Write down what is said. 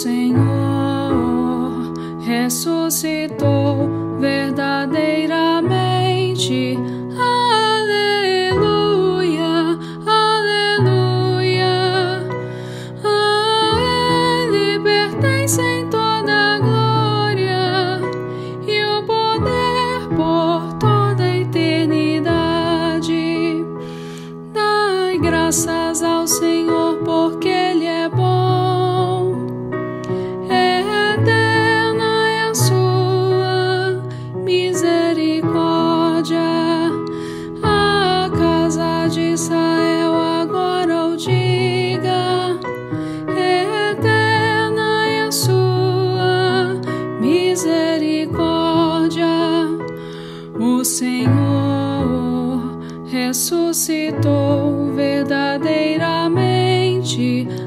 Senhor ressuscitou verdadeiramente. Aleluia, aleluia. A Ele pertencem toda a glória e o poder por toda a eternidade. Dai graças ao Senhor porque Ele é bom. Eterna é a sua misericórdia. A casa de Israel agora o diga. Eterna é a sua misericórdia. O Senhor ressuscitou verdadeiramente.